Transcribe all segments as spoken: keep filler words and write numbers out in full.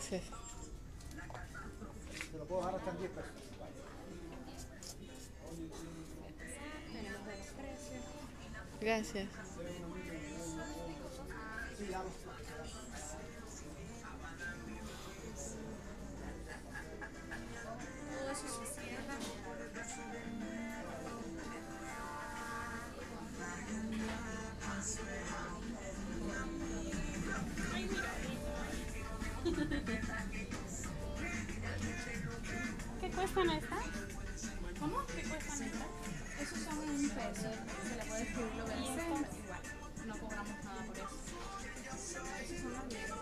Sí. Te lo puedo dejar hasta en diez pesos. Tenemos buenos precios. Gracias. Sí, ya. Todo eso se cierra. Ay, mira. ¿Qué cuestan estas? ¿Cómo? ¿Qué cuestan estas? Esos son un peso. Se le puede escribir lo que desee. Igual. No cobramos nada por eso. Esos son los libros.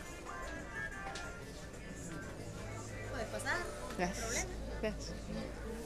Puedes pasar. No hay Gracias. problema. Gracias.